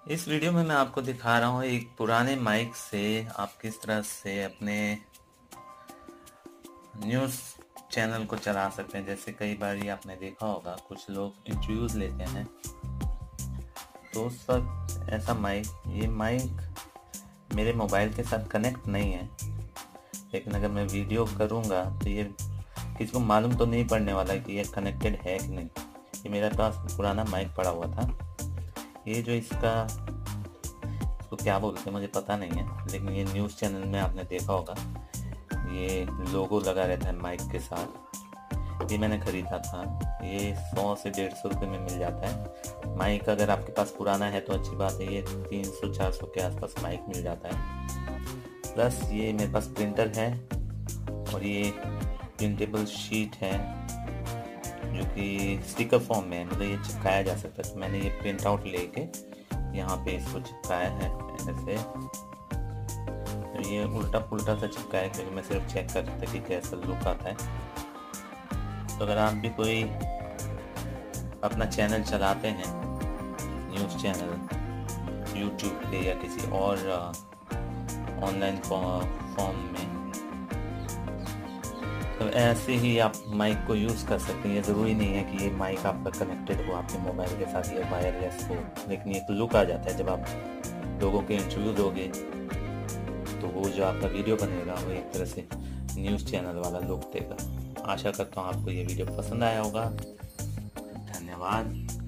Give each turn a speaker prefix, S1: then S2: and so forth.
S1: इस वीडियो में मैं आपको दिखा रहा हूँ एक पुराने माइक से आप किस तरह से अपने न्यूज़ चैनल को चला सकते हैं। जैसे कई बार ये आपने देखा होगा, कुछ लोग इंटरव्यूज़ लेते हैं तो उस वक्त ऐसा ये माइक मेरे मोबाइल के साथ कनेक्ट नहीं है, लेकिन अगर मैं वीडियो करूँगा तो ये किसी को मालूम तो नहीं पड़ने वाला कि ये कनेक्टेड है कि नहीं। ये मेरे पास पुराना माइक पड़ा हुआ था। ये जो इसको क्या बोलते हैं मुझे पता नहीं है, लेकिन ये न्यूज़ चैनल में आपने देखा होगा, ये लोगो लगा रहता है माइक के साथ। ये मैंने ख़रीदा था। ये 100 से 150 रुपये में मिल जाता है। माइक अगर आपके पास पुराना है तो अच्छी बात है, ये 300-400 के आसपास माइक मिल जाता है। प्लस ये मेरे पास प्रिंटर है और ये प्रिंटेबल शीट है जो कि स्टिकर फॉर्म में है, मतलब ये चिपकाया जा सकता है। तो मैंने ये प्रिंट आउट लेके यहाँ पे इसको चिपकाया है ऐसे। तो ये उल्टा पुल्टा सा चिपकाया है क्योंकि मैं सिर्फ चेक कर रहा था कि कैसा लुक आता है। तो अगर आप भी कोई अपना चैनल चलाते हैं, न्यूज़ चैनल यूट्यूब पे या किसी और ऑनलाइन फॉर्म में, तो ऐसे ही आप माइक को यूज़ कर सकते हैं। ये ज़रूरी नहीं है कि ये माइक आपका कनेक्टेड हो आपके मोबाइल के साथ या वायरलेस हो, लेकिन एक लुक आ जाता है जब आप लोगों के इंटरव्यू दोगे तो वो जो आपका वीडियो बनेगा वो एक तरह से न्यूज़ चैनल वाला लुक देगा। आशा करता हूँ आपको ये वीडियो पसंद आया होगा। धन्यवाद।